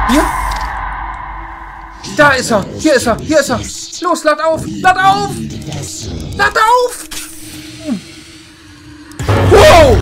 Hier? Da ist er! Hier ist er! Hier ist er! Los, lad auf! Lad auf! Lad auf! Wow!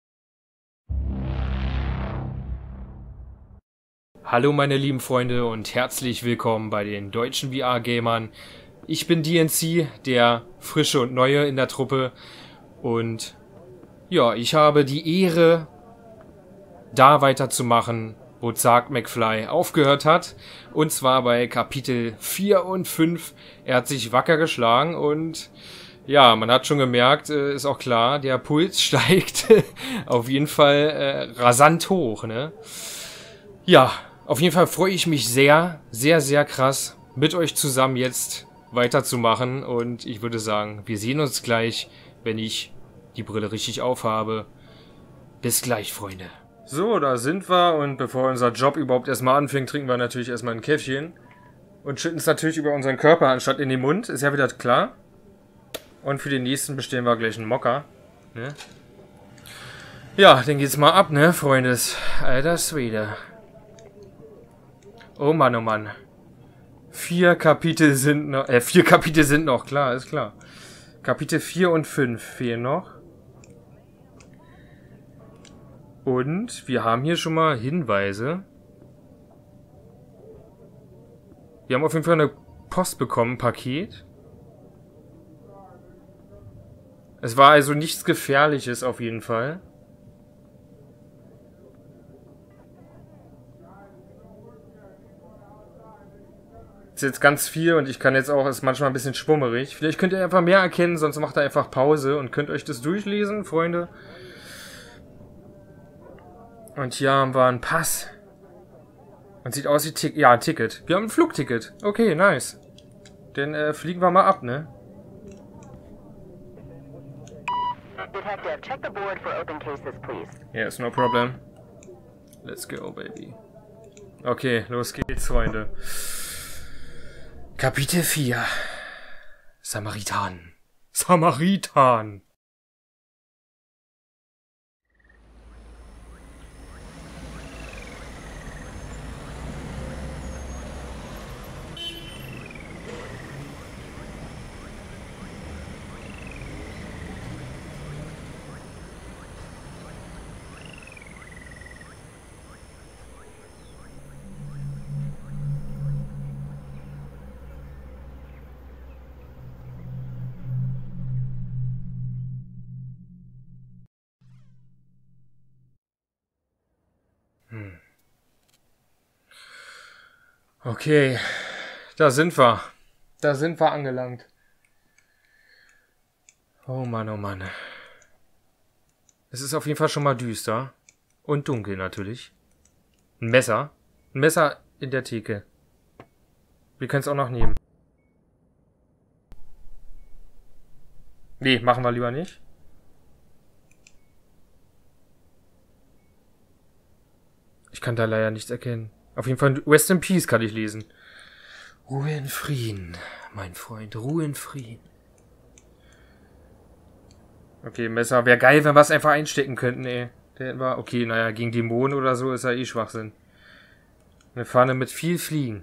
Hallo meine lieben Freunde und herzlich willkommen bei den deutschen VR-Gamern. Ich bin DNC, der Frische und Neue in der Truppe. Und ja, ich habe die Ehre, da weiterzumachen, wo Zark McFly aufgehört hat. Und zwar bei Kapitel 4 und 5. Er hat sich wacker geschlagen und ja, man hat schon gemerkt, ist auch klar, der Puls steigt auf jeden Fall rasant hoch, ne? Ja, auf jeden Fall freue ich mich sehr, sehr, sehr krass, mit euch zusammen jetzt weiterzumachen. Und ich würde sagen, wir sehen uns gleich, wenn ich die Brille richtig aufhabe. Bis gleich, Freunde. So, da sind wir und bevor unser Job überhaupt erstmal anfängt, trinken wir natürlich erstmal ein Käffchen. Und schütten es natürlich über unseren Körper anstatt in den Mund, ist ja wieder klar. Und für den nächsten bestellen wir gleich einen Mokka. Ne? Ja, dann geht's mal ab, ne, Freundes. Alter Schwede. Oh Mann, oh Mann. 4 Kapitel sind noch, klar, ist klar. Kapitel 4 und 5 fehlen noch. Und wir haben hier schon mal Hinweise. Wir haben auf jeden Fall eine Post bekommen, ein Paket. Es war also nichts Gefährliches auf jeden Fall. Ist jetzt ganz viel und ich kann jetzt auch, ist manchmal ein bisschen schwummerig. Vielleicht könnt ihr einfach mehr erkennen, sonst macht ihr einfach Pause und könnt euch das durchlesen, Freunde. Und hier haben wir einen Pass. Und sieht aus wie ein Ticket. Wir haben ein Flugticket. Okay, nice. Dann fliegen wir mal ab, ne? Detective, check the board for open cases, please. Yes, no problem. Let's go, baby. Okay, los geht's, Freunde. Kapitel 4. Samaritan. Samaritan. Okay, da sind wir. Da sind wir angelangt. Oh Mann, oh Mann. Es ist auf jeden Fall schon mal düster. Und dunkel natürlich. Ein Messer. Ein Messer in der Theke. Wir können es auch noch nehmen. Nee, machen wir lieber nicht. Ich kann da leider nichts erkennen. Auf jeden Fall Rest in Peace kann ich lesen. Ruhe in Frieden, mein Freund. Ruhe in Frieden. Okay, Messer. Wäre geil, wenn wir es einfach einstecken könnten, ey. Der hätten wir... Okay, naja, gegen Dämonen oder so ist ja eh Schwachsinn. Eine Pfanne mit viel Fliegen.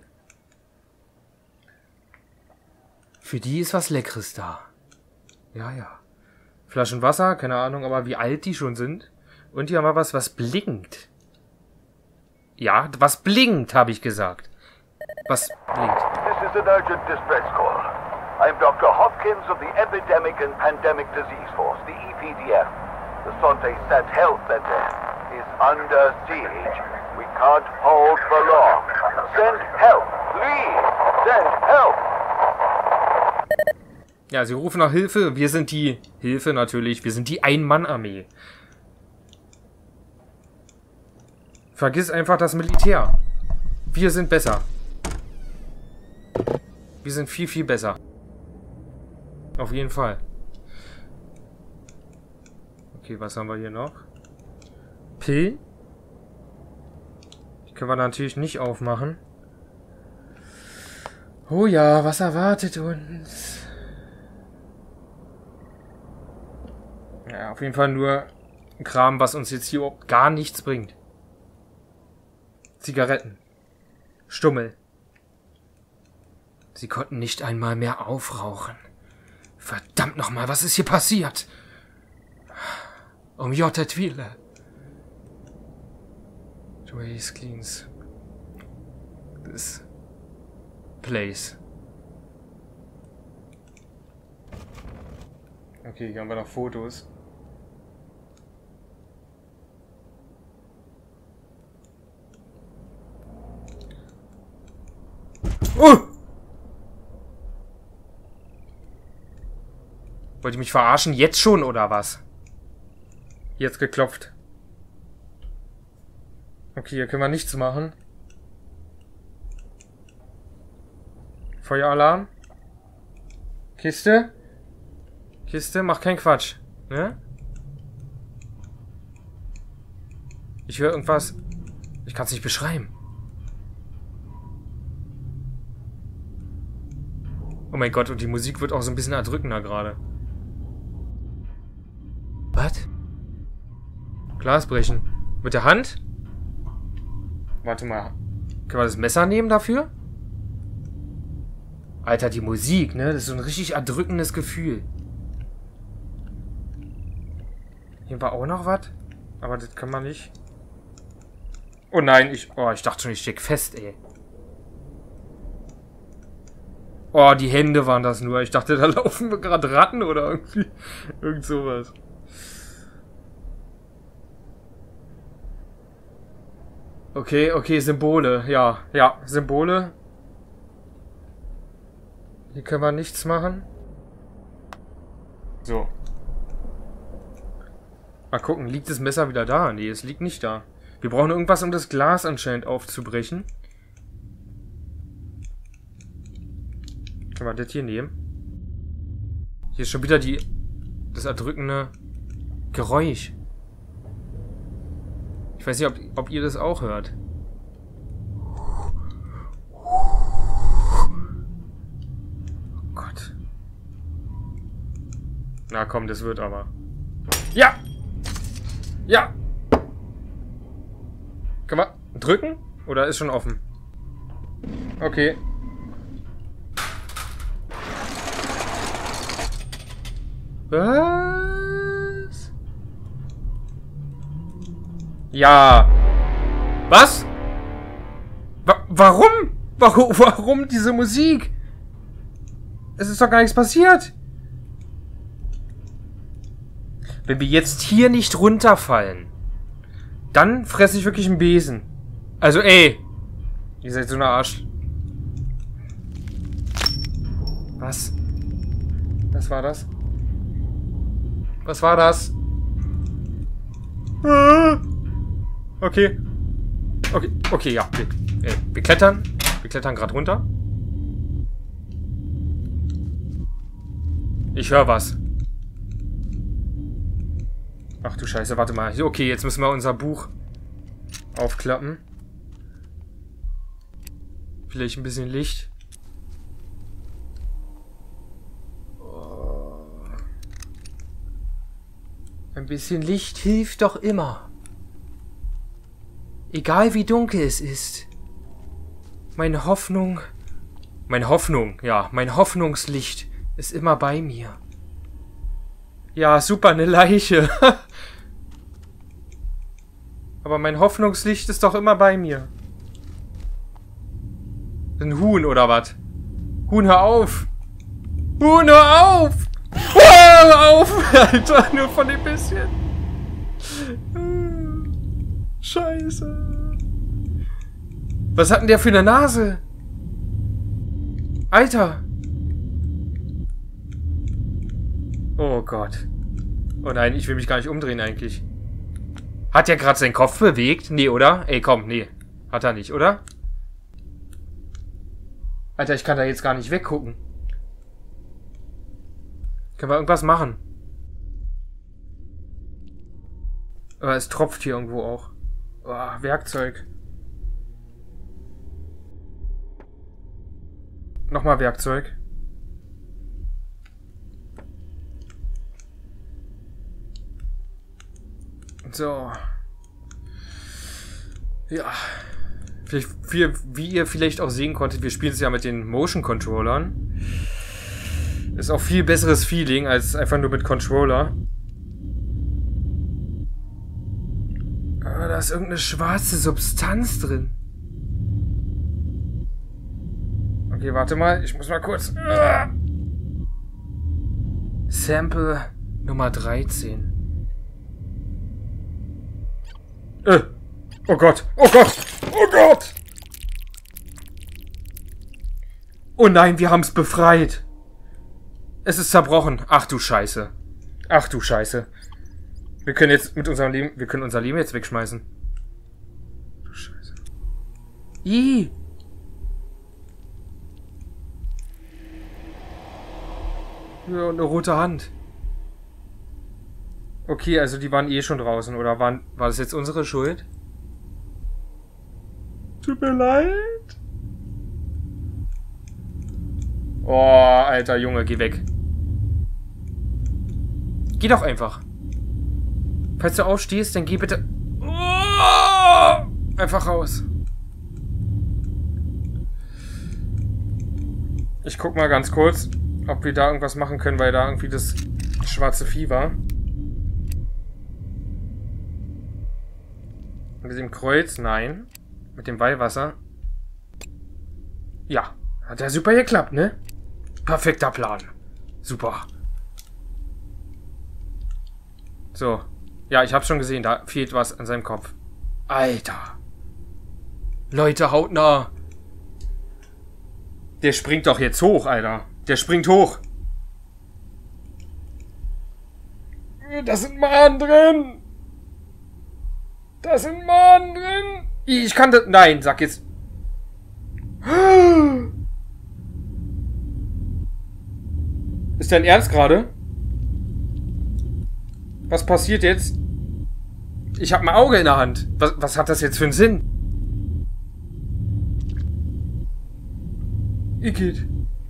Für die ist was Leckeres da. Ja, ja. Flaschen Wasser, keine Ahnung, aber wie alt die schon sind. Und hier haben wir was blinkt. Ja, was blinkt, habe ich gesagt. Was blinkt? This is an urgent distress call. I'm Dr. Hopkins of the Epidemic and Pandemic Disease Force, the EPDF. The Sonte Stat Health Center is under siege. We can't hold for long. Send help, please! Send help! Ja, sie rufen nach Hilfe. Wir sind die Hilfe natürlich. Wir sind die Ein-Mann-Armee. Vergiss einfach das Militär. Wir sind besser. Wir sind viel, viel besser. Auf jeden Fall. Okay, was haben wir hier noch? Pillen. Die können wir natürlich nicht aufmachen. Oh ja, was erwartet uns? Ja, auf jeden Fall nur Kram, was uns jetzt hier überhaupt gar nichts bringt. Zigaretten. Stummel. Sie konnten nicht einmal mehr aufrauchen. Verdammt nochmal, was ist hier passiert? Um Jottet Wille. Trace cleans this place. Okay, hier haben wir noch Fotos. Wollt ihr mich verarschen? Jetzt schon, oder was? Jetzt geklopft. Okay, hier können wir nichts machen. Feueralarm. Kiste. Kiste, mach keinen Quatsch. Ne? Ich höre irgendwas. Ich kann es nicht beschreiben. Oh mein Gott, und die Musik wird auch so ein bisschen erdrückender gerade. Was? Glas brechen. Mit der Hand? Warte mal. Können wir das Messer nehmen dafür? Alter, die Musik, ne? Das ist so ein richtig erdrückendes Gefühl. Hier war auch noch was. Aber das kann man nicht. Oh nein, ich dachte schon, ich steck fest, ey. Oh, die Hände waren das nur. Ich dachte, da laufen gerade Ratten oder irgendwie. Irgend sowas. Okay, okay, Symbole. Ja, ja, Symbole. Hier können wir nichts machen. So. Mal gucken, liegt das Messer wieder da? Nee, es liegt nicht da. Wir brauchen irgendwas, um das Glas anscheinend aufzubrechen. Können wir das hier nehmen? Hier ist schon wieder das erdrückende Geräusch. Ich weiß nicht, ob ihr das auch hört. Oh Gott. Na komm, das wird aber. Ja! Ja! Können wir drücken? Oder ist schon offen? Okay. Was? Ja. Was? Warum? Warum diese Musik? Es ist doch gar nichts passiert. Wenn wir jetzt hier nicht runterfallen, dann fresse ich wirklich einen Besen. Also ey. Ihr seid so eine Arsch. Was? Was war das? Was war das? Okay. Okay, okay, ja. Wir klettern. Wir klettern gerade runter. Ich höre was. Ach du Scheiße, warte mal. Okay, jetzt müssen wir unser Buch aufklappen. Vielleicht ein bisschen Licht. Oh. Ein bisschen Licht hilft doch immer. Egal wie dunkel es ist. Meine Hoffnung, ja, mein Hoffnungslicht ist immer bei mir. Ja, super, eine Leiche. Aber mein Hoffnungslicht ist doch immer bei mir. Ein Huhn oder was? Huhn, hör auf! Huhn, hör auf! Oh, hör auf! Alter, nur von dem bisschen. Scheiße. Was hat denn der für eine Nase? Alter. Oh Gott. Oh nein, ich will mich gar nicht umdrehen eigentlich. Hat der gerade seinen Kopf bewegt? Nee, oder? Ey, komm, nee. Hat er nicht, oder? Alter, ich kann da jetzt gar nicht weggucken. Können wir irgendwas machen? Aber es tropft hier irgendwo auch. Oh, Werkzeug. Nochmal Werkzeug. So. Ja. Wie ihr vielleicht auch sehen konntet, wir spielen es ja mit den Motion Controllern. Ist auch viel besseres Feeling als einfach nur mit Controller. Aber da ist irgendeine schwarze Substanz drin. Okay, warte mal. Ich muss mal kurz... Sample Nummer 13. Oh Gott. Oh Gott. Oh Gott. Oh nein, wir haben es befreit. Es ist zerbrochen. Ach du Scheiße. Ach du Scheiße. Wir können jetzt mit unserem Leben... Wir können unser Leben jetzt wegschmeißen. Du Scheiße. Ih. Ja, und eine rote Hand. Okay, also die waren eh schon draußen. Oder war das jetzt unsere Schuld? Tut mir leid. Oh, alter Junge, geh weg. Geh doch einfach. Falls du aufstehst, dann geh bitte... Oh, einfach raus. Ich guck mal ganz kurz, ob wir da irgendwas machen können, weil da irgendwie das schwarze Vieh war. Mit dem Kreuz? Nein. Mit dem Weihwasser? Ja. Hat ja super geklappt, ne? Perfekter Plan. Super. So. Ja, ich hab's schon gesehen. Da fehlt was an seinem Kopf. Alter. Leute, hautnah. Der springt doch jetzt hoch, Alter. Der springt hoch. Da sind Mahnen drin. Da sind Mahnen drin. Ich kann das... Nein, sag jetzt... Ist dein Ernst gerade? Was passiert jetzt? Ich habe ein Auge in der Hand. Was hat das jetzt für einen Sinn? Igitt.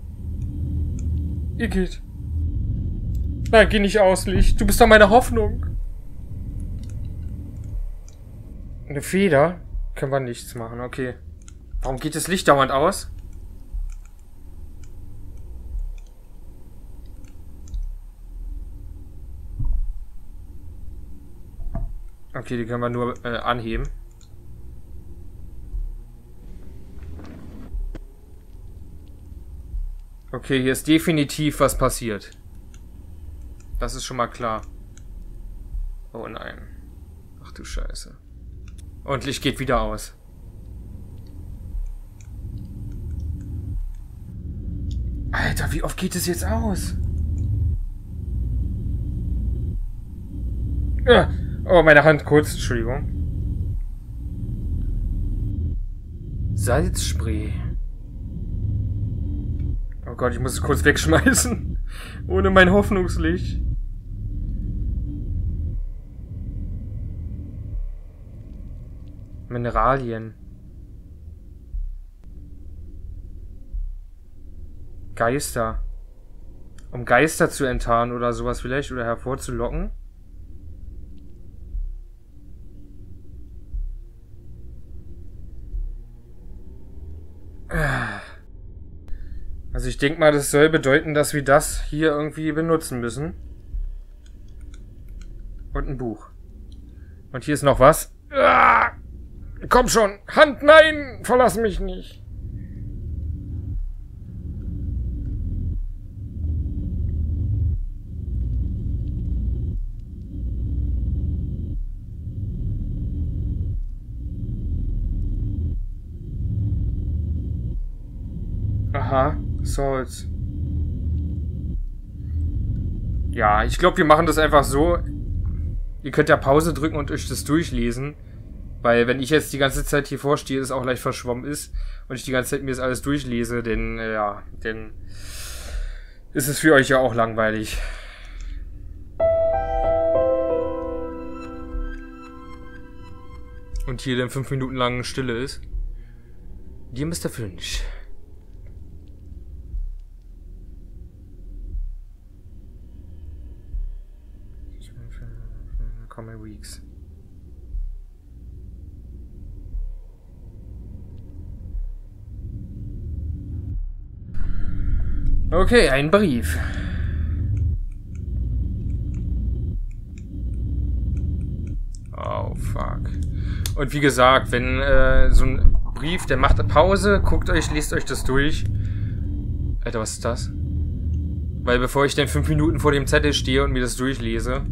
Igitt. Nein, geh nicht aus, Licht. Du bist doch meine Hoffnung. Eine Feder? Können wir nichts machen, okay. Warum geht das Licht dauernd aus? Okay, die können wir nur anheben. Okay, hier ist definitiv was passiert. Das ist schon mal klar. Oh nein. Ach du Scheiße. Und Licht geht wieder aus. Alter, wie oft geht es jetzt aus? Oh, meine Hand kurz. Entschuldigung. Salzspray. Oh Gott, ich muss es kurz wegschmeißen. Ohne mein Hoffnungslicht. Mineralien. Geister. Um Geister zu enttarnen oder sowas vielleicht. Oder hervorzulocken. Also ich denke mal, das soll bedeuten, dass wir das hier irgendwie benutzen müssen. Und ein Buch. Und hier ist noch was. Komm schon! Hand, nein! Verlass mich nicht! Aha, Souls. Ja, ich glaube, wir machen das einfach so. Ihr könnt ja Pause drücken und euch das durchlesen. Weil wenn ich jetzt die ganze Zeit hier vorstehe, es auch leicht verschwommen ist und ich die ganze Zeit mir das alles durchlese, dann, ja, dann ist es für euch ja auch langweilig. Und hier dann 5 Minuten lang Stille ist. Dir Mr. Finch. Common Weeks. Okay, ein Brief. Oh, fuck. Und wie gesagt, wenn so ein Brief, der macht eine Pause, guckt euch, lest euch das durch. Alter, was ist das? Weil bevor ich dann 5 Minuten vor dem Zettel stehe und mir das durchlese,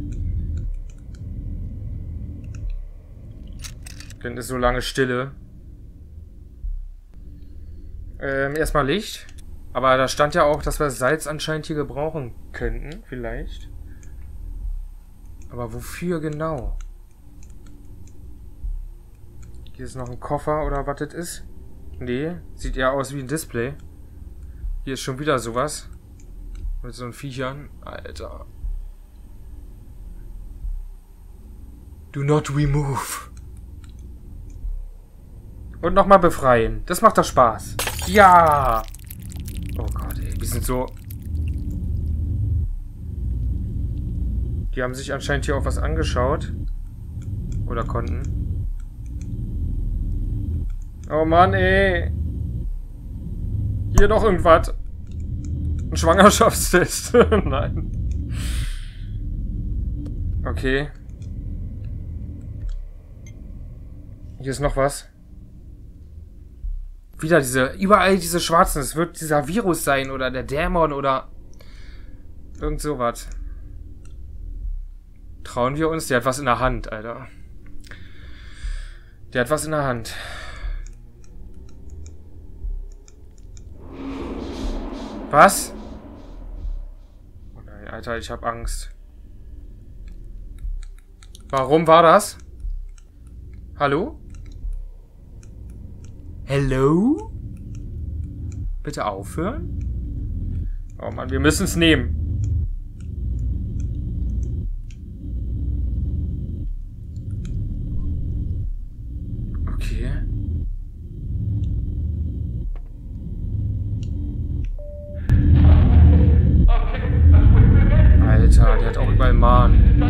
dann ist so lange Stille. Erstmal Licht. Aber da stand ja auch, dass wir Salz anscheinend hier gebrauchen könnten, vielleicht. Aber wofür genau? Hier ist noch ein Koffer oder was das ist. Nee, sieht eher aus wie ein Display. Hier ist schon wieder sowas. Mit so einem Viechern. Alter. Do not remove. Und nochmal befreien. Das macht doch Spaß. Ja! Oh Gott, ey. Wir sind so... Die haben sich anscheinend hier auch was angeschaut. Oder konnten. Oh Mann, ey. Hier noch irgendwas. Ein Schwangerschaftstest. Nein. Okay. Hier ist noch was. Wieder überall diese Schwarzen. Es wird dieser Virus sein oder der Dämon oder irgend sowas. Trauen wir uns? Der hat was in der Hand, Alter. Der hat was in der Hand. Was? Oh nein, Alter, ich hab Angst. Warum war das? Hallo? Hello? Bitte aufhören? Oh Mann, wir müssen es nehmen. Okay. Alter, der hat auch überall Mahn.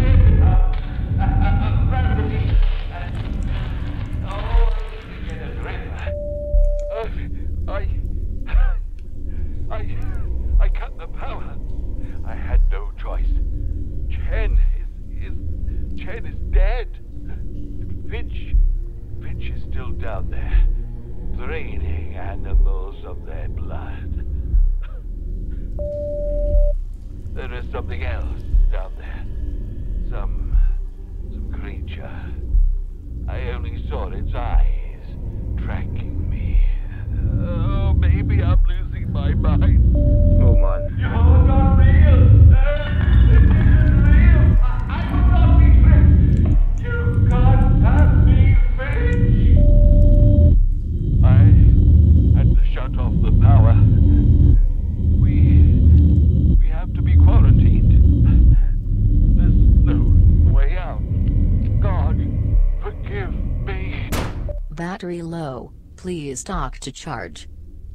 I cut the power. I had no choice. Chen is dead. Finch is still down there, draining animals of their blood. There is something else down there. Some creature. I only saw its eyes tracking me. Oh, maybe I'm losing my mind. Oh Mann. You're not real. This isn't real. I will not be tricked. You can't have me, Finch. I had to shut off the power. We have to be quarantined. There's no way out. God, forgive me. Battery low. Please talk to charge.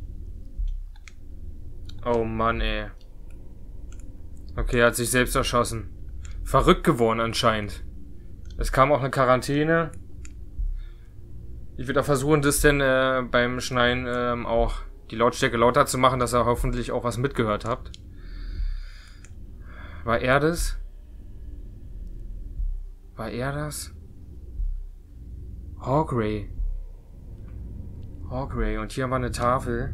Oh Mann, ey. Okay, er hat sich selbst erschossen. Verrückt geworden anscheinend. Es kam auch eine Quarantäne. Ich werde auch versuchen, das denn beim Schneiden auch die Lautstärke lauter zu machen, dass ihr hoffentlich auch was mitgehört habt. War er das? War er das? Hawkray. Hawkray. Und hier haben wir eine Tafel.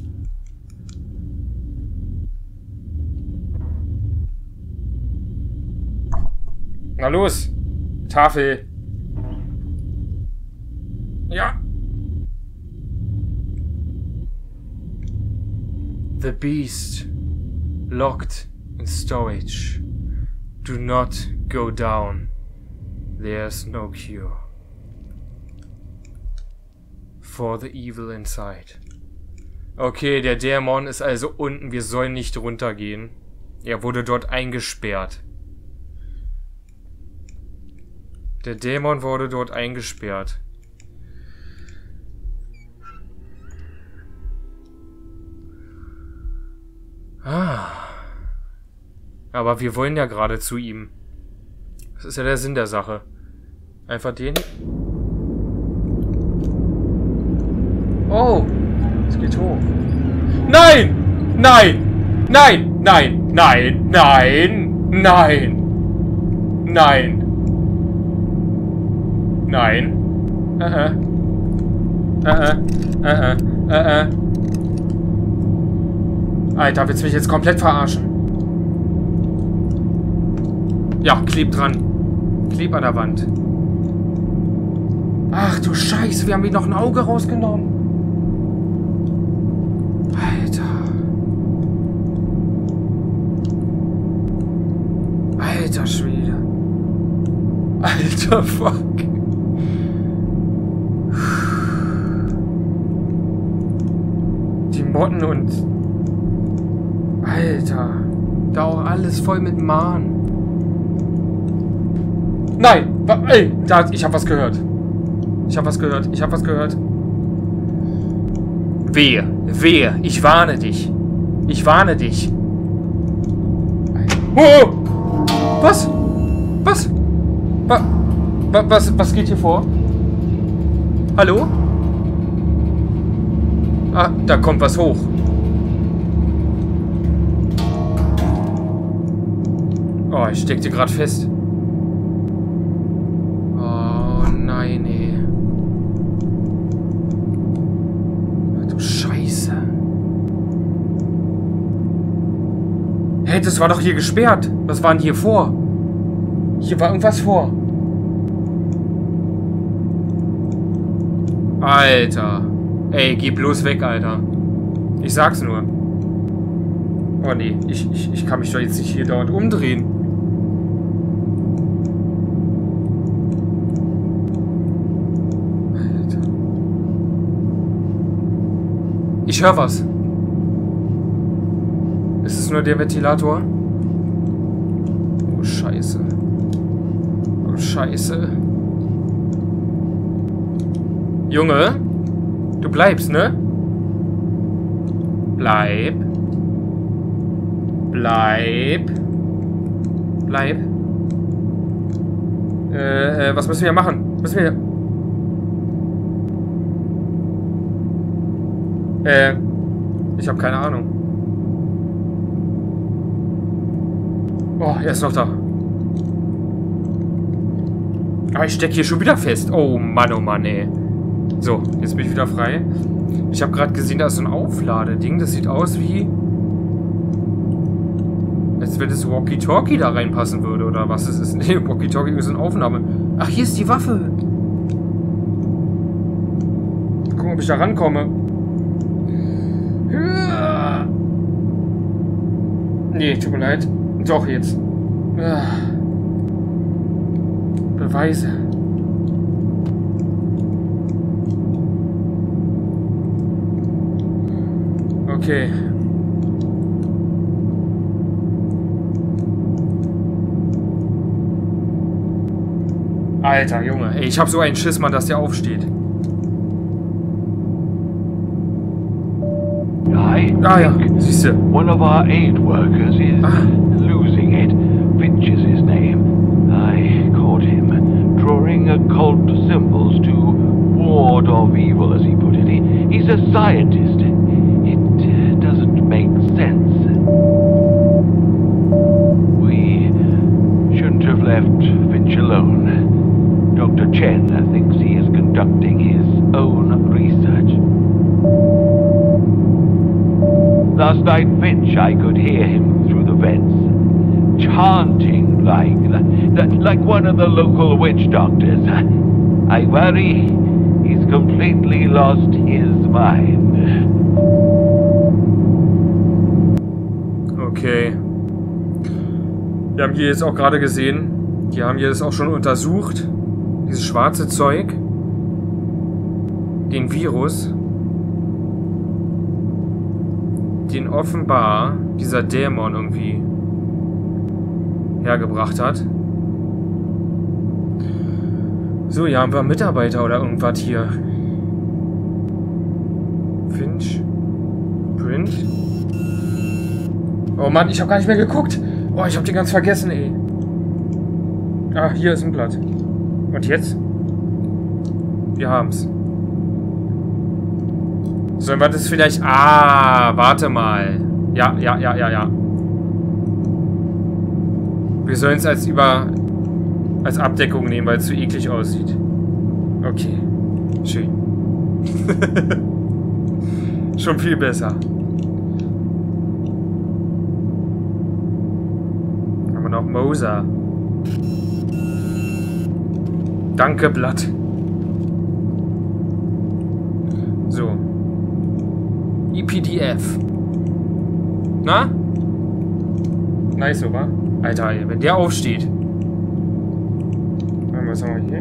Na los! Tafel! Ja! The beast locked in storage. Do not go down. There's no cure for the evil inside. Okay, der Dämon ist also unten. Wir sollen nicht runtergehen. Er wurde dort eingesperrt. Der Dämon wurde dort eingesperrt. Ah. Aber wir wollen ja gerade zu ihm. Das ist ja der Sinn der Sache. Einfach den... Oh! Es geht hoch. Nein! Nein! Nein! Nein! Nein! Nein! Nein! Nein! Nein! Alter, willst du mich jetzt komplett verarschen? Ja, kleb dran. Kleb an der Wand. Ach du Scheiße, wir haben ihm noch ein Auge rausgenommen. Alter Schwede. Alter Fuck. Die Motten und... Alter. Da auch alles voll mit Mahn. Nein! Ey, ich hab was gehört. Ich hab was gehört. Wehe. Ich warne dich. Oh! Was? Was geht hier vor? Hallo? Ah, da kommt was hoch. Oh, ich steckte gerade fest. Oh nein, ey. Ach du Scheiße. Hey, das war doch hier gesperrt. Was war denn hier vor? Hier war irgendwas vor. Alter. Ey, geh bloß weg, Alter. Ich sag's nur. Oh nee, ich kann mich doch jetzt nicht hier dort umdrehen. Alter. Ich höre was. Ist es nur der Ventilator? Oh, Scheiße. Oh, Scheiße. Junge, du bleibst, ne? Bleib. Was müssen wir machen? Ich habe keine Ahnung. Oh, er ist noch da. Aber ich stecke hier schon wieder fest. Oh Mann, ey. So, jetzt bin ich wieder frei. Ich habe gerade gesehen, da ist so ein Aufladeding. Das sieht aus wie... als wenn das Walkie-Talkie da reinpassen würde, oder was es ist. Nee, Walkie-Talkie ist eine Aufnahme. Ach, hier ist die Waffe. Gucken, ob ich da rankomme. Nee, tut mir leid. Doch, jetzt. Beweise. Okay. Alter, Junge. Ey, ich hab so einen Schiss, Mann, dass der aufsteht. Ah ja, siehste. One of our aid workers is losing it. Finch is his name. I caught him drawing occult symbols to ward off evil, as he put it. He's a scientist. It doesn't make sense. We shouldn't have left Finch alone. Dr. Chen thinks he is conducting his own research. Last night, Finch, I could hear him through the vents, chanting like one of the local witch doctors. I worry he's completely lost his mind. Okay. Wir haben hier jetzt auch gerade gesehen, die haben hier das auch schon untersucht, dieses schwarze Zeug, den Virus, den offenbar dieser Dämon irgendwie hergebracht hat. So, hier haben wir Mitarbeiter oder irgendwas hier. Finch. Print. Oh Mann, ich habe gar nicht mehr geguckt. Oh, ich habe den ganz vergessen, ey. Ah, hier ist ein Blatt. Und jetzt? Wir haben's. Sollen wir das vielleicht... Ah, warte mal. Ja. Wir sollen es als Abdeckung nehmen, weil es so eklig aussieht. Okay. Schön. Schon viel besser. Haben wir noch Moser. Danke, Blatt. So. EPDF. Na? Nice, oder? Alter, wenn der aufsteht. Was haben wir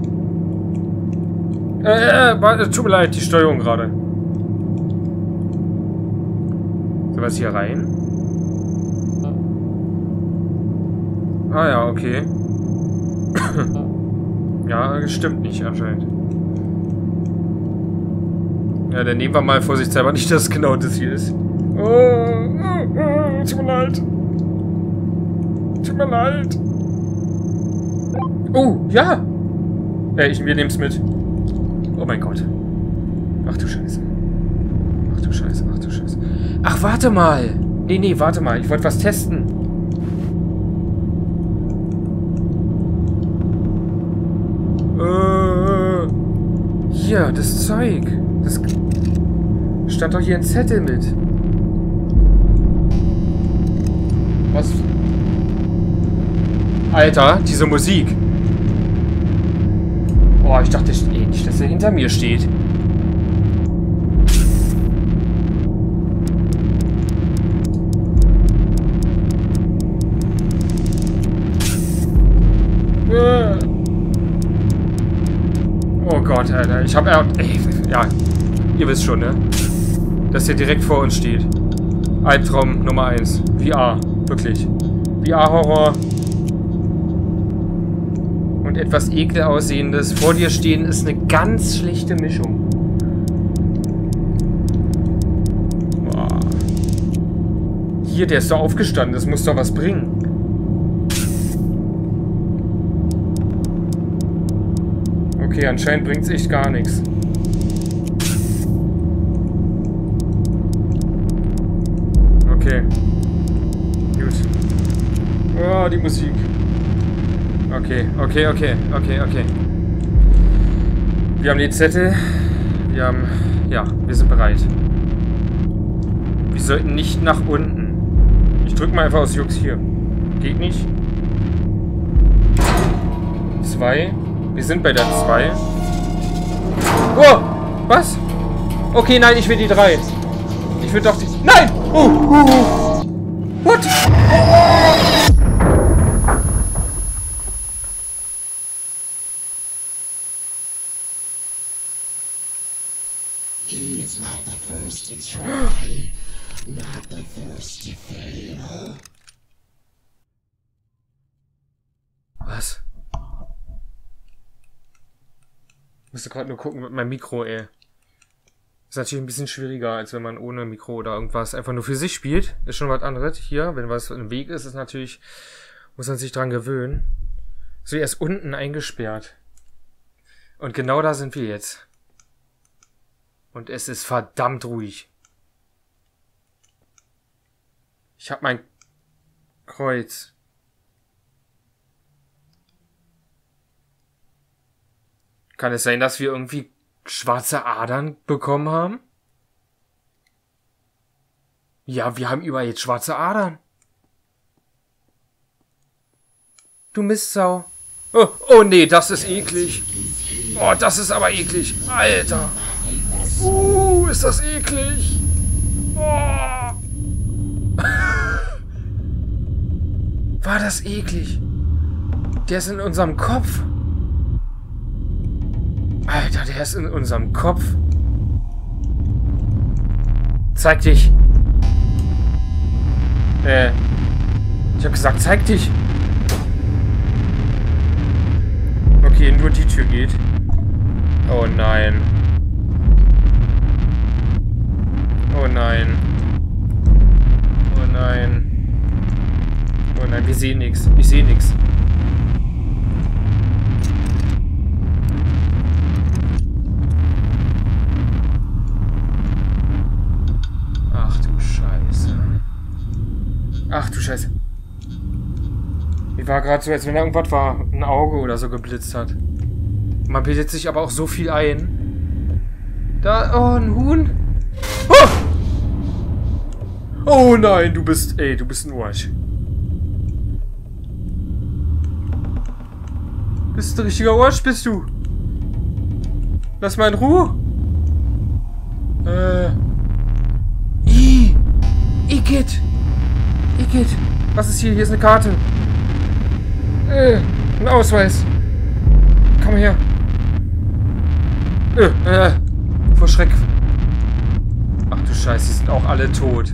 hier? Tut mir leid, die Steuerung gerade. So, was hier rein? Ah ja, okay. Ja, das stimmt nicht anscheinend. Ja, dann nehmen wir mal vorsichtshalber nicht, dass genau das hier ist. Tut mir leid. Tut mir leid. Oh, ja. Wir nehmen's mit. Oh mein Gott. Ach du Scheiße. Ach du Scheiße, ach du Scheiße. Ach, warte mal. Nee, warte mal. Ich wollte was testen. Hier, das Zeug. Das stand doch hier ein Zettel mit. Was? Alter, diese Musik. Oh, ich dachte nicht, dass er hinter mir steht. Oh Gott, Alter. Ich hab... ja, ihr wisst schon, ne? Dass der direkt vor uns steht. Albtraum Nummer 1. VR. Wirklich. VR-Horror. Und etwas Ekel aussehendes vor dir stehen ist eine ganz schlechte Mischung. Boah. Hier, der ist doch aufgestanden. Das muss doch was bringen. Okay, anscheinend bringt es echt gar nichts. Okay. Gut. Oh, die Musik. Okay. Wir haben die Zettel. Wir haben... Ja, wir sind bereit. Wir sollten nicht nach unten. Ich drück mal einfach aus Jux hier. Geht nicht. 2. Wir sind bei der 2. Oh! Was? Okay, nein, ich will die 3. Ich will doch die... Nein! What? He is not the first to try, not the first to fail. Was? Ich musste gerade nur gucken mit meinem Mikro, ey. Ist natürlich ein bisschen schwieriger, als wenn man ohne Mikro oder irgendwas einfach nur für sich spielt. Ist schon was anderes. Hier, wenn was im Weg ist, ist natürlich... Muss man sich dran gewöhnen. So, er ist unten eingesperrt. Und genau da sind wir jetzt. Und es ist verdammt ruhig. Ich hab mein Kreuz. Kann es sein, dass wir irgendwie schwarze Adern bekommen haben? Ja, wir haben überall jetzt schwarze Adern. Du Mistsau. Oh nee, das ist eklig. Oh, das ist aber eklig. Alter. Ist das eklig. Oh. War das eklig? Der ist in unserem Kopf. Alter, der ist in unserem Kopf. Zeig dich. Ich hab gesagt, zeig dich. Okay, nur die Tür geht. Oh nein. Oh nein. Oh nein. Oh nein, wir sehen nichts. Ich sehe nichts. Ach du Scheiße. Ach du Scheiße. Mir war gerade so, als wenn da irgendwas war. Ein Auge oder so geblitzt hat. Man bildet sich aber auch so viel ein. Da, oh, ein Huhn. Oh! Oh nein, du bist ein Arsch. Bist ein richtiger Arsch, bist du. Lass mal in Ruhe. Igitt. Was ist hier? Hier ist eine Karte. Ein Ausweis. Komm mal her. Vor Schreck. Ach du Scheiße, die sind auch alle tot.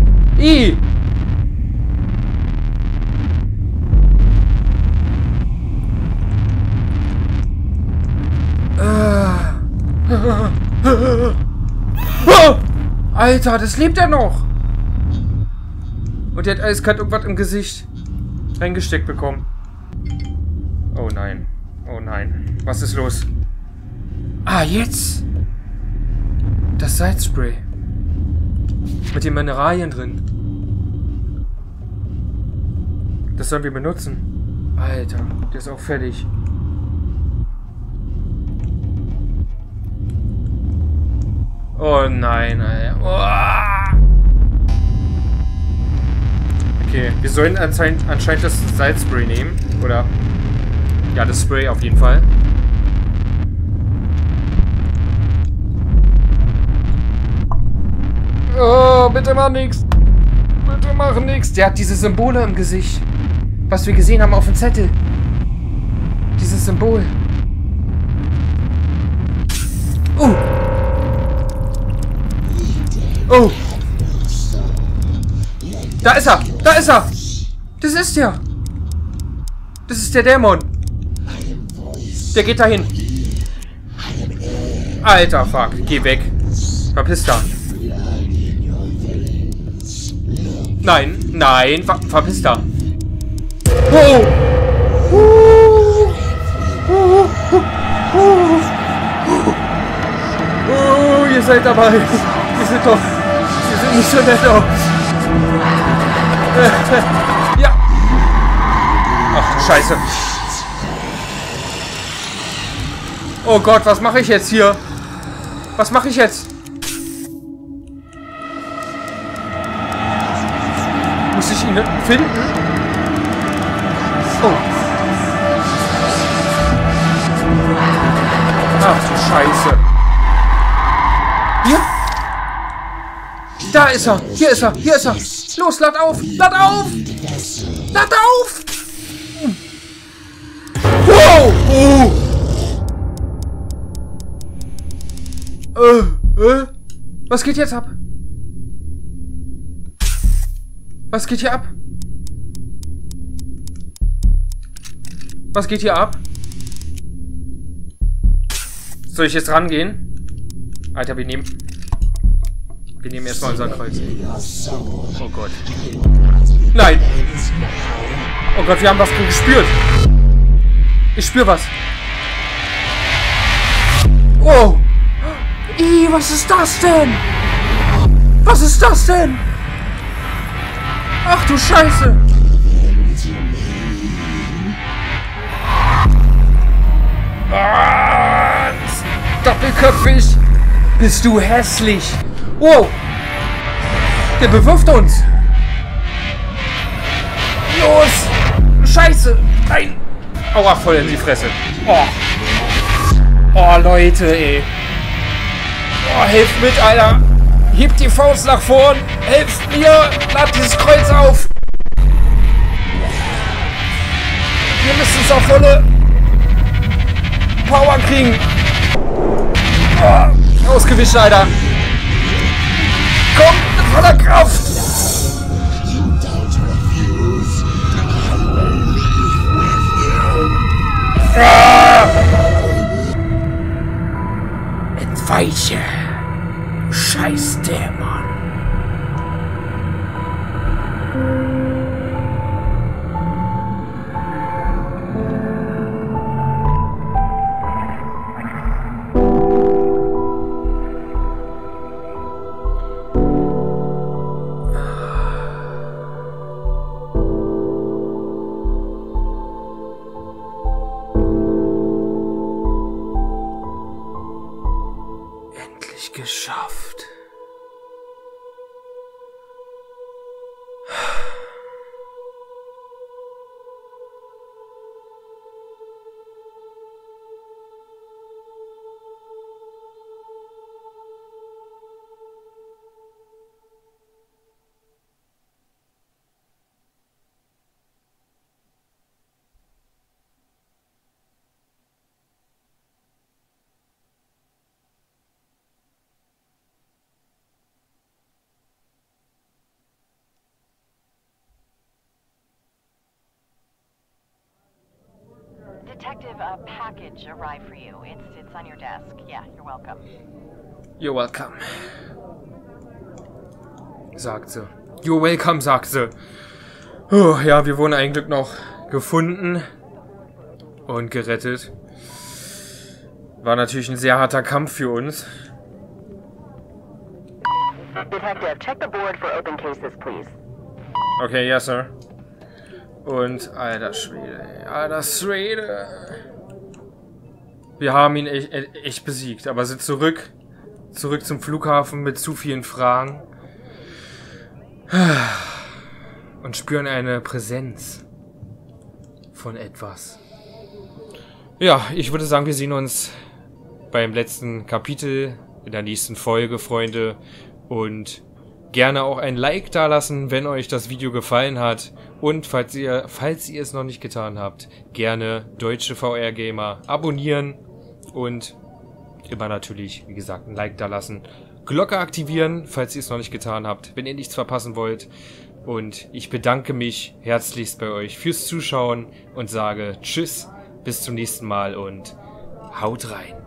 Alter, das lebt er noch. Und der hat eiskalt irgendwas im Gesicht reingesteckt bekommen. Oh nein. Oh nein. Was ist los? Ah, jetzt. Das Salzspray. Mit den Mineralien drin. Das sollen wir benutzen. Alter, der ist auch fertig. Oh nein, Alter. Oh. Okay, wir sollen anscheinend das Salzspray nehmen. Oder? Ja, das Spray auf jeden Fall. Oh, bitte mach nix. Bitte mach nix. Der hat diese Symbole im Gesicht. Was wir gesehen haben auf dem Zettel. Dieses Symbol. Oh. Da ist er. Da ist er. Das ist der. Das ist der Dämon. Der geht dahin. Alter, fuck. Geh weg. Verpiss da. Nein, nein. Verpiss da. Oh. Oh, ihr seid dabei. Wir sind nicht so nett aus. Ja. Ach, scheiße. Oh Gott, was mache ich jetzt hier? Was mache ich jetzt? Muss ich ihn finden? Oh. Ach du Scheiße. Hier? Da ist er. Hier ist er. Hier ist er. Los, lad auf. Lad auf. Lad auf. Wow. Oh. Was geht jetzt ab? Was geht hier ab? Was geht hier ab? Soll ich jetzt rangehen? Alter, wir nehmen erstmal unser Kreuz. Oh Gott. Nein! Oh Gott, wir haben was gespürt. Ich spüre was. Oh! Was ist das denn? Was ist das denn? Ach du Scheiße! Doppelköpfig! Bist du hässlich! Wow! Der bewirft uns! Los! Scheiße! Nein! Aua, voll in die Fresse! Oh! Oh, Leute, ey! Oh, helft mit, Alter! Hebt die Faust nach vorn! Helft mir! Lad dieses Kreuz auf! Wir müssen es auf volle Power kriegen! Oh, ausgewischt, Alter! Komm, mit voller Kraft! Entweiche! Scheiß Dämon! geschafft. Detective, a package arrived for you. It's on your desk. Yeah, you're welcome. You're welcome. Sagt sie. You're welcome, sagt sie. Oh, ja, wir wurden ein Glück noch gefunden und gerettet. War natürlich ein sehr harter Kampf für uns. Detective, check the board for open cases, please. Okay, yes, sir. Und, alter Schwede, ey, alter Schwede. Wir haben ihn echt besiegt, aber sind zurück zum Flughafen mit zu vielen Fragen. Und spüren eine Präsenz von etwas. Ja, ich würde sagen, wir sehen uns beim letzten Kapitel in der nächsten Folge, Freunde. Und gerne auch ein Like dalassen, wenn euch das Video gefallen hat. Und falls ihr es noch nicht getan habt, gerne Deutsche VR Gamer abonnieren. Und immer natürlich, wie gesagt, ein Like dalassen. Glocke aktivieren, falls ihr es noch nicht getan habt, wenn ihr nichts verpassen wollt. Und ich bedanke mich herzlichst bei euch fürs Zuschauen und sage Tschüss, bis zum nächsten Mal und haut rein.